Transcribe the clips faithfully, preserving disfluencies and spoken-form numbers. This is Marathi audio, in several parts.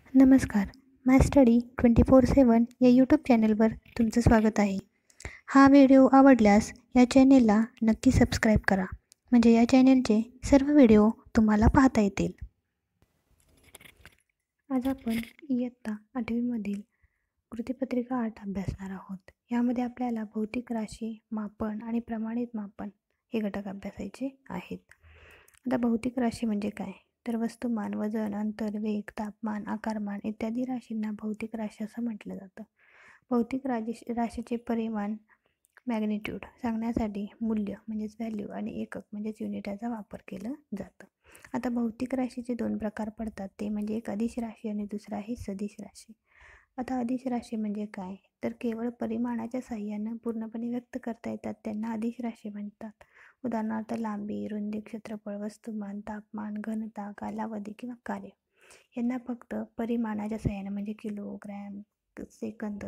नमस्कार. My study twenty four seven या यूट्यूब चॅनलवर तुमचं स्वागत आहे. हा व्हिडिओ आवडल्यास या चॅनेलला नक्की सबस्क्राईब करा, म्हणजे या चॅनेलचे सर्व व्हिडिओ तुम्हाला पाहता येतील. आज आपण इयत्ता आठवीमधील कृतीपत्रिका आठ अभ्यासणार आहोत. यामध्ये आपल्याला भौतिक राशी, मापन आणि प्रमाणित मापन हे घटक अभ्यासायचे आहेत. आता भौतिक राशी म्हणजे काय? तर वस्तुमान, वजन, अंतर, वेग, तापमान, आकारमान इत्यादी राशींना भौतिक राशी असं म्हटलं जातं. भौतिक राशी राशीचे परिमाण मॅग्निट्यूड सांगण्यासाठी मूल्य म्हणजेच व्हॅल्यू आणि एकक म्हणजेच युनिट याचा वापर केला जातं. आता भौतिक राशीचे दोन प्रकार पडतात, ते म्हणजे एक अदिश राशी आणि दुसरा आहे सदिश राशी. आता अदिश राशी म्हणजे काय? तर केवळ परिमाणाच्या साहाय्यानं पूर्णपणे व्यक्त करता येतात त्यांना अदिश राशी म्हणतात. उदाहरणार्थ लांबी, रुंदी, क्षेत्रफळ, वस्तुमान, तापमान, घनता, कालावधी किंवा कार्य यांना फक्त परिमाणाच्या साहाय्याने म्हणजे किलो, ग्रॅम, सेकंद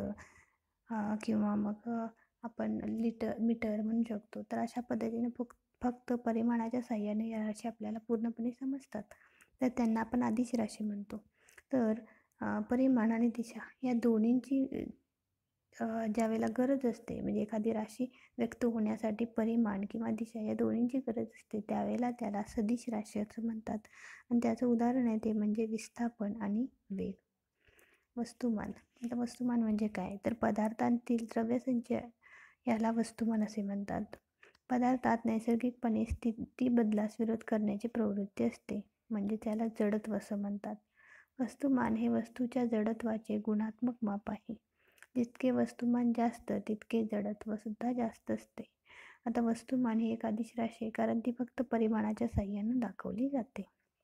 किंवा मग आपण लिटर मीटर म्हणू शकतो. तर अशा पद्धतीने फक्त फक्त परिमाणाच्या साहाय्याने या राशी आपल्याला पूर्णपणे समजतात, तर त्यांना आपण अदिश राशी म्हणतो. तर परिमाण आणि दिशा या दोन्हींची ज्यावेळेला गरज असते, म्हणजे एखादी राशी व्यक्त होण्यासाठी परिमाण किंवा दिशा या दोन्हींची गरज असते, त्यावेळेला त्याला सदिश राशी असं म्हणतात. आणि त्याचं उदाहरण आहे ते म्हणजे विस्थापन आणि वेग. वस्तुमान. आता वस्तुमान म्हणजे काय? तर पदार्थांतील द्रव्यसंचय याला वस्तुमान असे म्हणतात. पदार्थात नैसर्गिकपणे स्थिती बदलास विरोध करण्याची प्रवृत्ती असते, म्हणजे त्याला जडत्व असं म्हणतात. वस्तुमान हे वस्तूच्या जडत्वाचे गुणात्मक माप आहे. जितके वस्तुमान जास्त तितके जडत्व सुद्धा जास्त असते. आता वस्तुमान ही एक अदिश राशी आहे, कारण ती फक्त परिमाणाच्या साहाय्याने दाखवली जाते.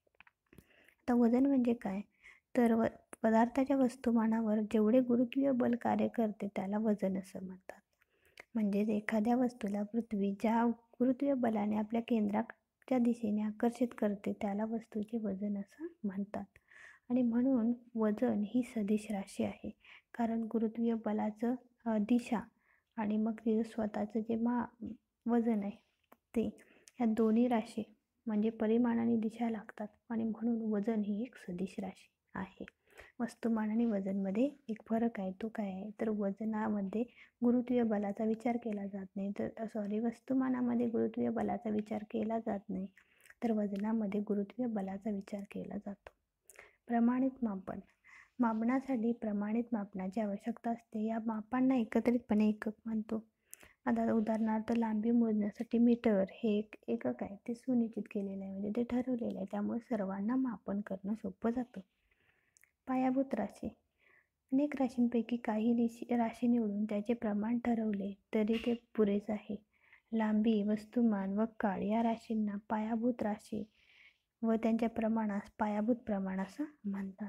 आता वजन म्हणजे काय? तर व पदार्थाच्या वस्तुमानावर जेवढे गुरुत्वीय बल कार्य करते त्याला वजन असं म्हणतात. म्हणजेच एखाद्या वस्तूला पृथ्वी ज्या गुरुत्वीय बलाने आपल्या केंद्राच्या दिशेने आकर्षित करते त्याला वस्तूचे वजन असं म्हणतात. आणि म्हणून वजन ही सदिश राशी आहे, कारण गुरुत्वीय बलाचं दिशा आणि मग तिचं स्वतःचं जे मा वजन आहे ते या दोन्ही राशी म्हणजे परिमाण आणि दिशा लागतात, आणि म्हणून वजन ही एक सदिश राशी आहे. वस्तुमान आणि वजनमध्ये एक फरक आहे, तो काय आहे? तर वजनामध्ये गुरुत्वीय बलाचा विचार केला जात नाही, तर सॉरी वस्तुमानामध्ये गुरुत्वीय बलाचा विचार केला जात नाही, तर वजनामध्ये गुरुत्वीय बलाचा विचार केला जातो. प्रमाणित मापन. मापनासाठी प्रमाणित मापनाची आवश्यकता असते. या मापांना एकत्रितपणे एकक म्हणतो. आता उदाहरणार्थ लांबी मोजण्यासाठी मीटर हे एक एकक आहे, ते सुनिश्चित केलेलं आहे, म्हणजे ते ठरवलेलं आहे, त्यामुळे सर्वांना मापन करणं सोपं जातं. पायाभूत राशी. अनेक राशींपैकी काही राशी निवडून त्याचे प्रमाण ठरवले तरी ते पुरेच आहे. लांबी, वस्तुमान व काळ या राशींना पायाभूत राशी व त्यांच्या प्रमाणास पायाभूत प्रमाण असं म्हणतात.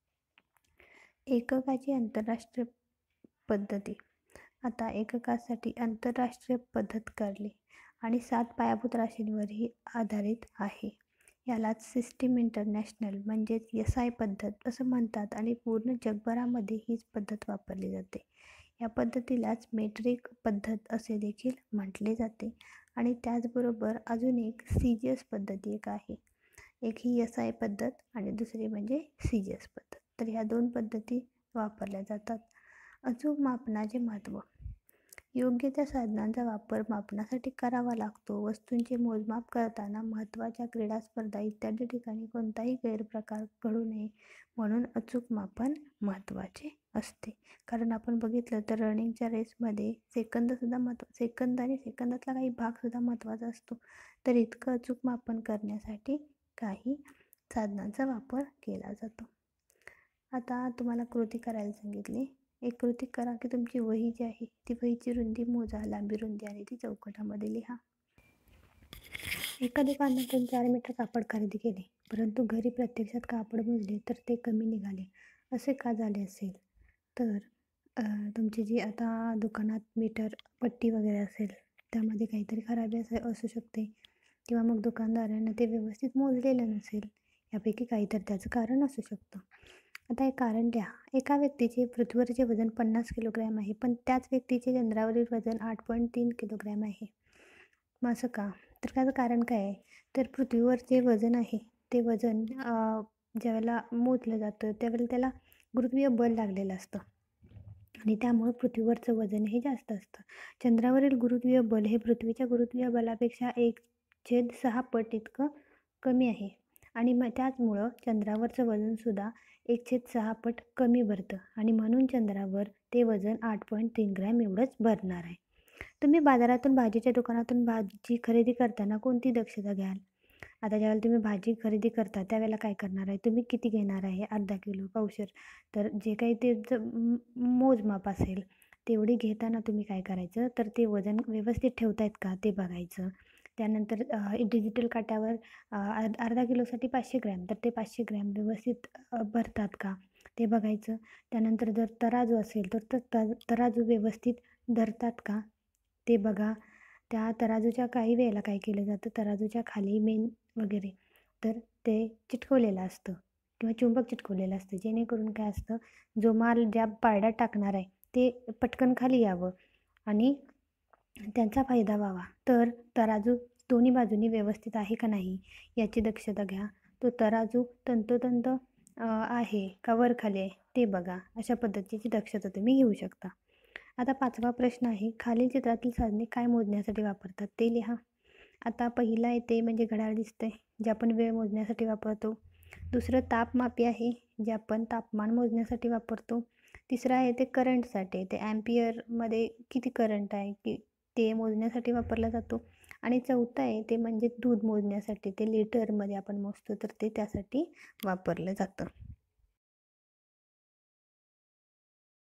एककाची आंतरराष्ट्रीय पद्धती. आता एककासाठी आंतरराष्ट्रीय पद्धत काढली आणि सात पायाभूत राशींवर ही आधारित आहे. यालाच सिस्टीम इंटरनॅशनल म्हणजेच एस आय पद्धत असं म्हणतात, आणि पूर्ण जगभरामध्ये हीच पद्धत वापरली जाते. या पद्धतीलाच मेट्रिक पद्धत असे देखील म्हटले जाते. आणि त्याचबरोबर अजून एक सी जी एस पद्धती एक आहे. एक ही एस आय पद्धत आणि दुसरी म्हणजे सी जी एस पद्धत. तर ह्या दोन पद्धती वापरल्या जातात. अचूक मापनाचे महत्त्व. योग्य त्या साधनांचा वापर मापनासाठी करावा लागतो. वस्तूंचे मोजमाप करताना महत्त्वाच्या क्रीडा स्पर्धा इत्यादी ठिकाणी कोणताही गैरप्रकार घडू नये म्हणून अचूक मापन महत्त्वाचे असते. कारण आपण बघितलं तर रनिंगच्या रेसमध्ये सेकंदसुद्धा महत्त्व सेकंद आणि सेकंदातला काही भागसुद्धा महत्त्वाचा असतो. तर इतकं अचूक मापन करण्यासाठी काही साधनांचा वापर केला जातो. आता तुम्हाला कृती करायला सांगितली. एक कृती करा की तुमची वही जी आहे ती वहीची रुंदी मोजा, लांबी, रुंदी आणि ती चौकटामध्ये लिहा. एका दुकानातून चार मीटर कापड खरेदी केले, परंतु घरी प्रत्यक्षात कापड मोजले तर ते कमी निघाले. असे का झाले असेल? तर तुमची जी आता दुकानात मीटर पट्टी वगैरे असेल त्यामध्ये काहीतरी खराबी असे असू शकते, किंवा मग दुकानदारानं ते व्यवस्थित मोजलेलं नसेल. यापैकी काहीतरी त्याचं कारण असू शकतं. आता एक कारण द्या. एका व्यक्तीचे पृथ्वीवरचे वजन पन्नास किलोग्रॅम आहे, पण त्याच व्यक्तीचे चंद्रावरील वजन आठ पॉईंट तीन किलोग्रॅम आहे. मग असं का? तर त्याचं कारण काय आहे? तर पृथ्वीवर जे वजन आहे ते वजन ज्यावेळेला मोजलं जातं त्यावेळेला त्याला गुरुत्वीय बल लागलेलं असतं आणि त्यामुळं पृथ्वीवरचं वजन हे जास्त असतं. चंद्रावरील गुरुत्वीय बल हे पृथ्वीच्या गुरुत्वीय बलापेक्षा एक छेद सहा पट इतकं कमी आहे आणि मग त्याचमुळं चंद्रावरचं वजनसुद्धा एक छेद सहा पट कमी भरतं आणि म्हणून चंद्रावर ते वजन आठ पॉईंट तीन ग्रॅम एवढंच भरणार आहे. तुम्ही बाजारातून भाजीच्या दुकानातून भाजी खरेदी करताना कोणती दक्षता घ्याल? आता ज्यावेळेला तुम्ही भाजी खरेदी करता त्यावेळेला काय करणार आहे, तुम्ही किती घेणार आहे, अर्धा किलो, पावशेर, तर जे काही त्याचं मोजमाप असेल तेवढी घेताना तुम्ही काय करायचं, तर ते वजन व्यवस्थित ठेवतायत का ते बघायचं. त्यानंतर डिजिटल काट्यावर अर्धा किलोसाठी पाचशे ग्रॅम तर ते पाचशे ग्रॅम व्यवस्थित भरतात का ते बघायचं. त्यानंतर जर तराजू असेल तर तर तराजू व्यवस्थित धरतात का ते बघा. त्या तराजूच्या काही वेळेला काय केलं जातं, तराजूच्या खाली मेन वगैरे तर ते चिटकवलेलं असतं किंवा चुंबक चिटकवलेलं असतं, जेणेकरून काय असतं, जो माल ज्या पारड्यात टाकणार आहे ते पटकन खाली यावं आणि त्यांचा फायदा व्हावा. तर तराजू दोन्ही बाजूनी व्यवस्थित आहे का नाही याची दक्षता घ्या. तो तराजू तंतोतंत आहे का वर खाली आहे ते बघा. अशा पद्धतीची दक्षता तुम्ही घेऊ शकता. आता पाचवा प्रश्न आहे, खालील चित्रातील साधने काय मोजण्यासाठी वापरतात ते लिहा. आता पहिला आहे ते म्हणजे घड्याळ दिसतंय, जे आपण वेळ मोजण्यासाठी वापरतो. दुसरं तापमापी आहे, जे आपण तापमान मोजण्यासाठी वापरतो. तिसरं आहे ते करंटसाठी, ते ॲम्पियरमध्ये किती करंट आहे की ते मोजण्यासाठी वापरला जातो. आणि चौथं आहे ते म्हणजे दूध मोजण्यासाठी, ते लिटरमध्ये आपण मोजतो तर ते त्यासाठी वापरलं जातं.